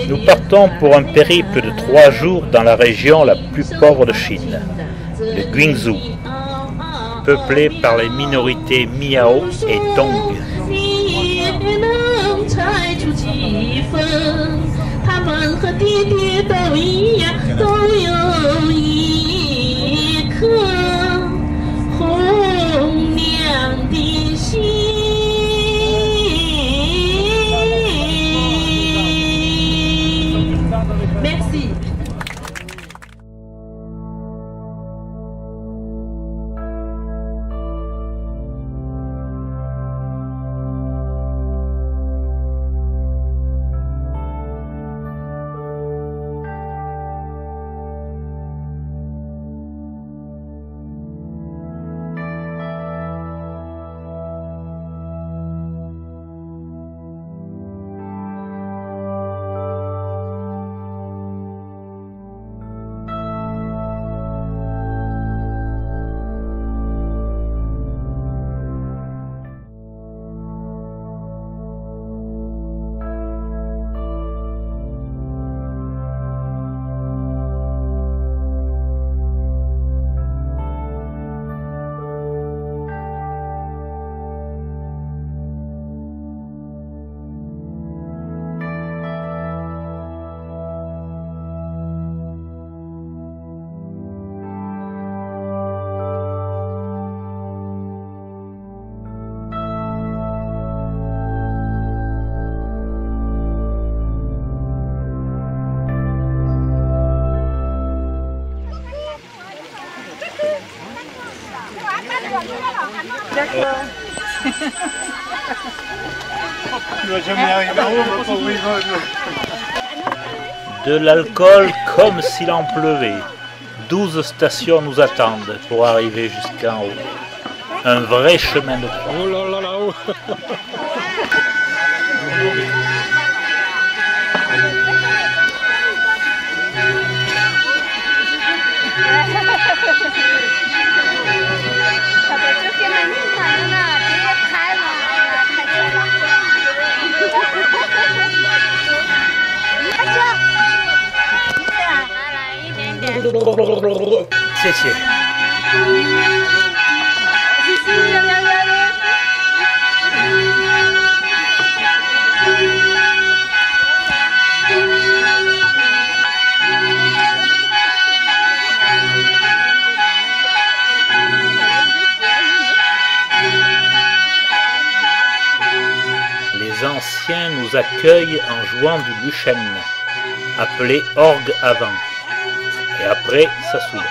Nous partons pour un périple de 3 jours dans la région la plus pauvre de Chine, le Guizhou, peuplée par les minorités Miao et Dong. Merci. De l'alcool comme s'il en pleuvait. 12 stations nous attendent pour arriver jusqu'en haut. Un vrai chemin de croix. Oh là là là-haut. Les anciens nous accueillent en jouant du Lushen, appelé orgue avant, et après ça s'ouvre.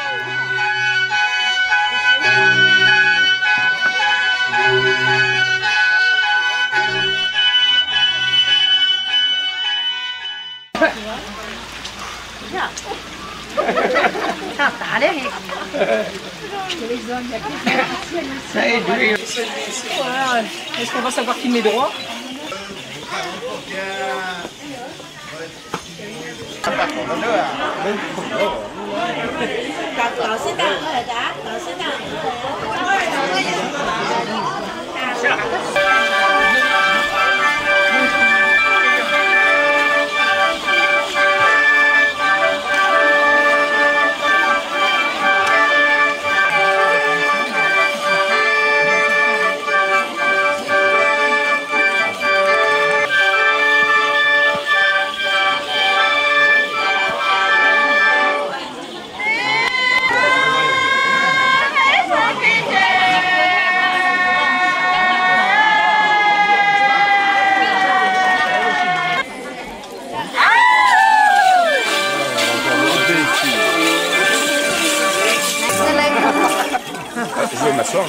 Est-ce qu'on va savoir filmer droit? Je vais m'asseoir,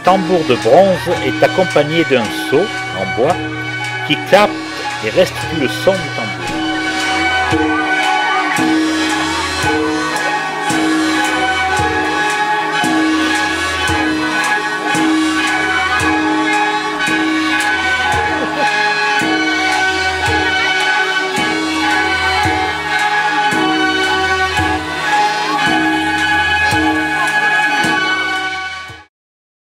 tambour de bronze est accompagné d'un seau en bois qui capte et restitue le son du tambour.